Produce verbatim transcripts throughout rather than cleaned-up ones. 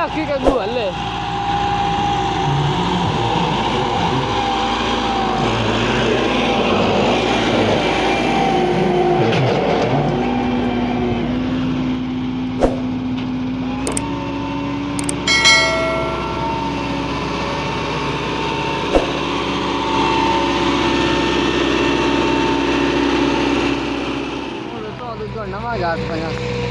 आखी कगू हले नवा घाट पया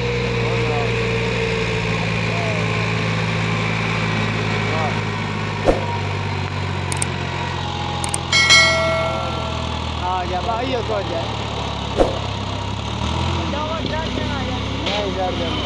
आ गया भाई को जाए नहीं जा रहा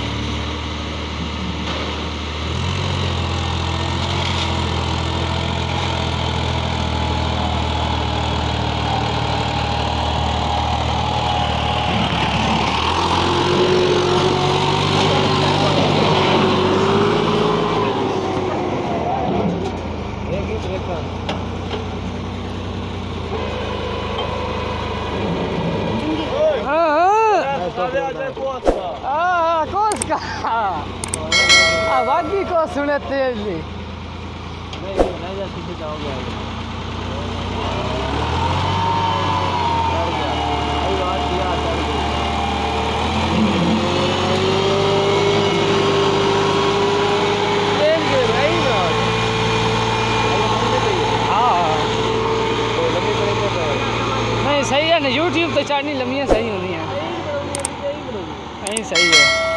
हाँ कोस का बाकी को सुने तेज नहीं नहीं जा सीधे जाओगे नहीं सही है ना यूट्यूब तो चार्नी लम्बियाँ सही होनी है नहीं सही है।